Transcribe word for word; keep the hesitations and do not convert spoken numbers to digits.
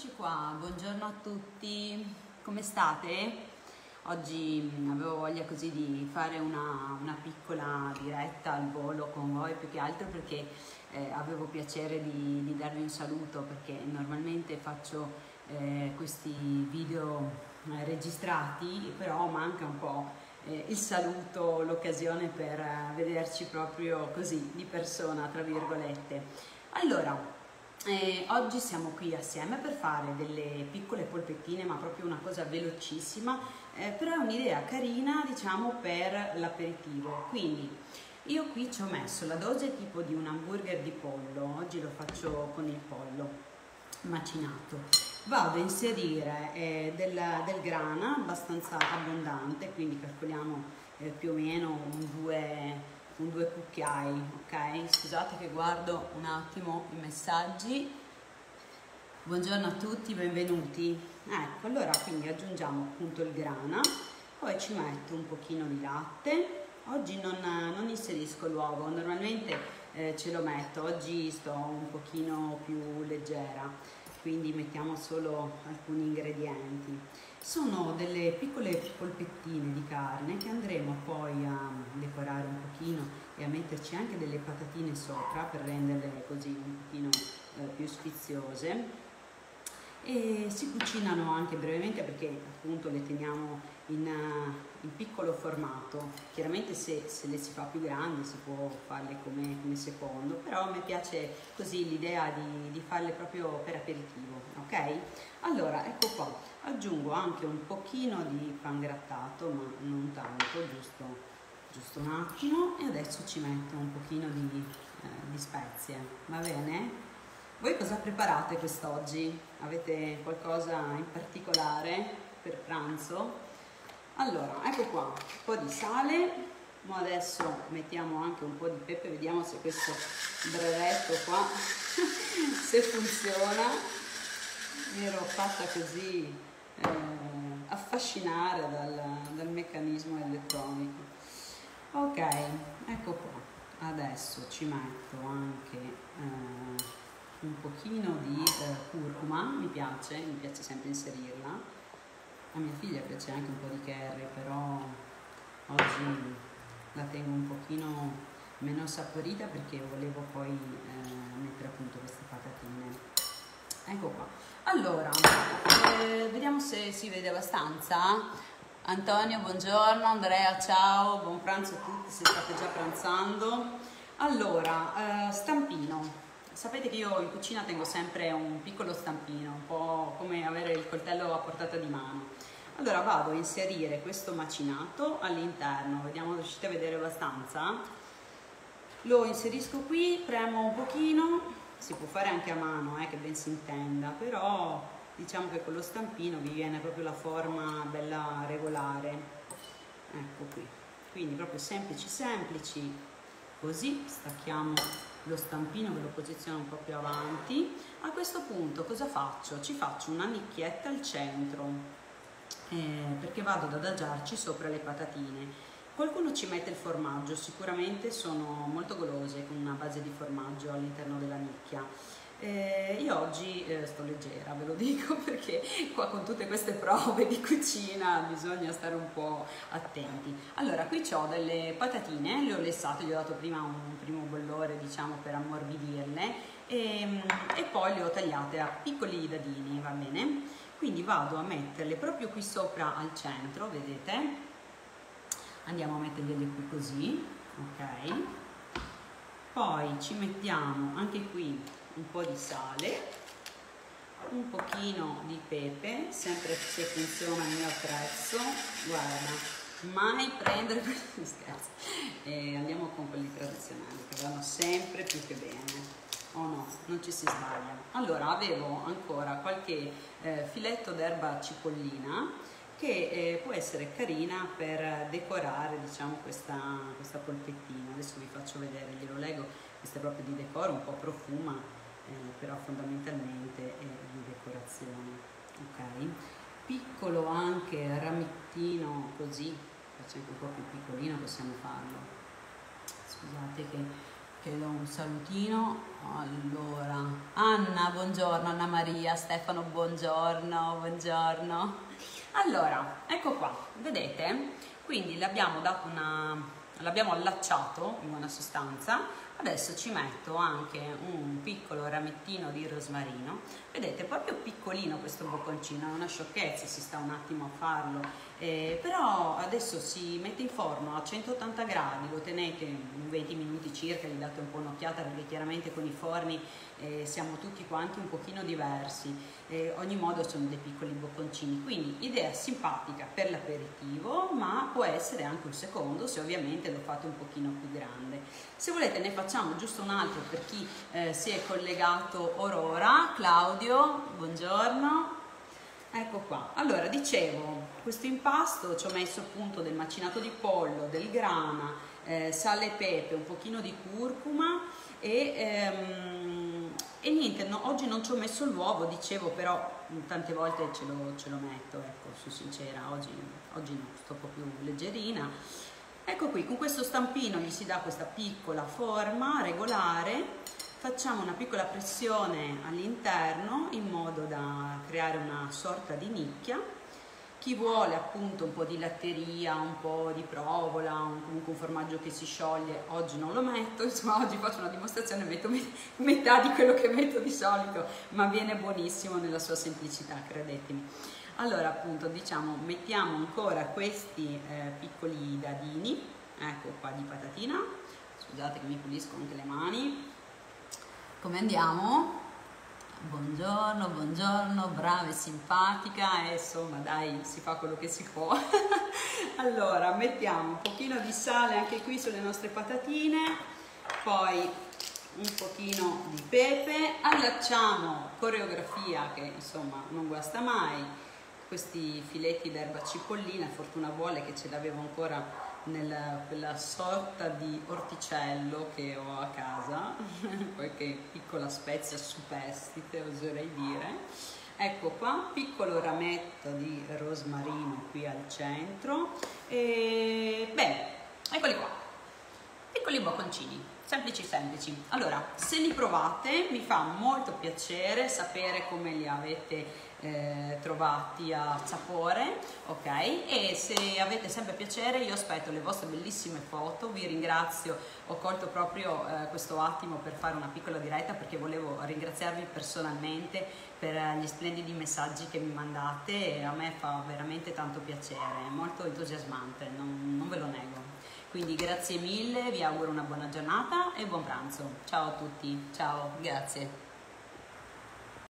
Eccoci qua, buongiorno a tutti, come state? Oggi avevo voglia così di fare una, una piccola diretta al volo con voi, più che altro perché eh, avevo piacere di, di darvi un saluto, perché normalmente faccio eh, questi video eh, registrati, però manca un po' eh, il saluto, l'occasione per eh, vederci proprio così di persona, tra virgolette. Allora, Eh, oggi siamo qui assieme per fare delle piccole polpettine, ma proprio una cosa velocissima, eh, però è un'idea carina, diciamo, per l'aperitivo. Quindi io qui ci ho messo la dose tipo di un hamburger di pollo, oggi lo faccio con il pollo macinato. Vado a inserire eh, del, del grana abbastanza abbondante, quindi calcoliamo eh, più o meno un due un due cucchiai, ok? Scusate che guardo un attimo i messaggi. Buongiorno a tutti, benvenuti. Ecco, allora quindi aggiungiamo appunto il grana, poi ci metto un pochino di latte. Oggi non, non inserisco l'uovo, normalmente eh, ce lo metto, oggi sto un pochino più leggera, quindi mettiamo solo alcuni ingredienti. Sono delle piccole polpettine di carne che andremo poi a decorare un pochino e a metterci anche delle patatine sopra per renderle così un pochino eh, più sfiziose, e si cucinano anche brevemente perché appunto le teniamo in, uh, in piccolo formato. Chiaramente se, se le si fa più grandi si può farle come, come secondo, però a me piace così l'idea di, di farle proprio per aperitivo, ok? Allora ecco qua, aggiungo anche un pochino di pangrattato, ma non tanto, giusto, giusto un attimo, e adesso ci metto un pochino di, eh, di spezie, va bene? Voi cosa preparate quest'oggi? Avete qualcosa in particolare per pranzo? Allora, ecco qua, un po' di sale, ma adesso mettiamo anche un po' di pepe, vediamo se questo brevetto qua, se funziona. Mi ero fatta così eh, affascinare dal, dal meccanismo elettronico. Ok, ecco qua, adesso ci metto anche eh, un pochino di eh, curcuma, mi piace, mi piace sempre inserirla. A mia figlia piace anche un po' di curry, però oggi la tengo un pochino meno saporita perché volevo poi eh, mettere appunto queste patatine. Ecco qua. Allora, eh, vediamo se si vede abbastanza. Antonio, buongiorno. Andrea, ciao, buon pranzo a tutti se state già pranzando. Allora, eh, stampino. Sapete che io in cucina tengo sempre un piccolo stampino, un po' come avere il coltello a portata di mano. Allora vado a inserire questo macinato all'interno, vediamo se riuscite a vedere abbastanza. Lo inserisco qui, premo un pochino, si può fare anche a mano, eh, che ben si intenda, però diciamo che con lo stampino vi viene proprio la forma bella regolare. Ecco qui, quindi proprio semplici semplici, così stacchiamo lo stampino, ve lo posiziono un po' più avanti. A questo punto cosa faccio? Ci faccio una nicchietta al centro, eh, perché vado ad adagiarci sopra le patatine. Qualcuno ci mette il formaggio, sicuramente sono molto golose con una base di formaggio all'interno della nicchia. Eh, io oggi eh, sto leggera, ve lo dico, perché qua con tutte queste prove di cucina bisogna stare un po' attenti. Allora, qui ho delle patatine, le ho lessate, gli ho dato prima un primo bollore, diciamo, per ammorbidirle, e, e poi le ho tagliate a piccoli dadini, va bene? Quindi vado a metterle proprio qui sopra al centro, vedete? Andiamo a metterle qui così, ok? Poi ci mettiamo anche qui un po' di sale, un pochino di pepe, sempre se funziona il mio attrezzo. Guarda, mai prendere questi scherzi. E andiamo con quelli tradizionali che vanno sempre più che bene. Oh no, non ci si sbaglia. Allora, avevo ancora qualche eh, filetto d'erba cipollina che eh, può essere carina per decorare, diciamo, questa, questa polpettina. Adesso vi faccio vedere, glielo leggo, questa è proprio di decoro, un po' profuma, eh, però fondamentalmente è di decorazione, ok? Piccolo anche ramettino, così, faccio anche un po' più piccolino, possiamo farlo. Scusate che che do un salutino. Allora, Anna, buongiorno, Anna Maria, Stefano, buongiorno, buongiorno. Allora, ecco qua, vedete? Quindi l'abbiamo dato una, l'abbiamo allacciato in buona sostanza. Adesso ci metto anche un piccolo ramettino di rosmarino, vedete, proprio piccolino questo bocconcino, è una sciocchezza, si sta un attimo a farlo, eh, però adesso si mette in forno a centottanta gradi, lo tenete venti minuti circa, gli date un po' un'occhiata perché chiaramente con i forni eh, siamo tutti quanti un pochino diversi, eh, ogni modo sono dei piccoli bocconcini, quindi idea simpatica per l'aperitivo, ma può essere anche un secondo se ovviamente lo fate un pochino più grande. Se volete ne facciamo giusto un altro per chi eh, si è collegato orora. Claudio, buongiorno. Ecco qua. Allora, dicevo, questo impasto ci ho messo appunto del macinato di pollo, del grana, eh, sale e pepe, un pochino di curcuma e, ehm, e niente, no, oggi non ci ho messo l'uovo, dicevo, però tante volte ce lo, ce lo metto, ecco, sono sincera, oggi, oggi no, sto un po' più leggerina. Ecco qui, con questo stampino gli si dà questa piccola forma regolare, facciamo una piccola pressione all'interno in modo da creare una sorta di nicchia. Chi vuole appunto un po' di latteria, un po' di provola, un, comunque un formaggio che si scioglie, oggi non lo metto, insomma oggi faccio una dimostrazione, metto metà di quello che metto di solito, ma viene buonissimo nella sua semplicità, credetemi. Allora appunto diciamo mettiamo ancora questi eh, piccoli dadini, ecco qua di patatina, scusate che mi pulisco anche le mani. Come andiamo? Buongiorno, buongiorno, brava e simpatica, e insomma dai, si fa quello che si può. Allora mettiamo un pochino di sale anche qui sulle nostre patatine, poi un pochino di pepe, allacciamo coreografia che insomma non guasta mai, questi filetti d'erba cipollina, fortuna vuole che ce l'avevo ancora nella quella sorta di orticello che ho a casa, qualche piccola spezia superstite oserei dire. Ecco qua, piccolo rametto di rosmarino qui al centro e bene, eccoli qua, piccoli bocconcini, semplici semplici. Allora, se li provate mi fa molto piacere sapere come li avete eh, trovati a sapore, ok? E se avete sempre piacere io aspetto le vostre bellissime foto, vi ringrazio, ho colto proprio eh, questo attimo per fare una piccola diretta perché volevo ringraziarvi personalmente per gli splendidi messaggi che mi mandate e a me fa veramente tanto piacere, è molto entusiasmante, non, non ve lo nego. Quindi grazie mille, vi auguro una buona giornata e buon pranzo. Ciao a tutti, ciao, grazie.